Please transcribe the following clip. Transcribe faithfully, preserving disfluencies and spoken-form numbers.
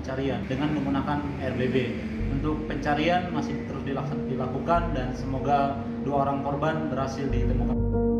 pencarian dengan menggunakan R B B. Untuk pencarian masih terus dilakukan dan semoga dua orang korban berhasil ditemukan.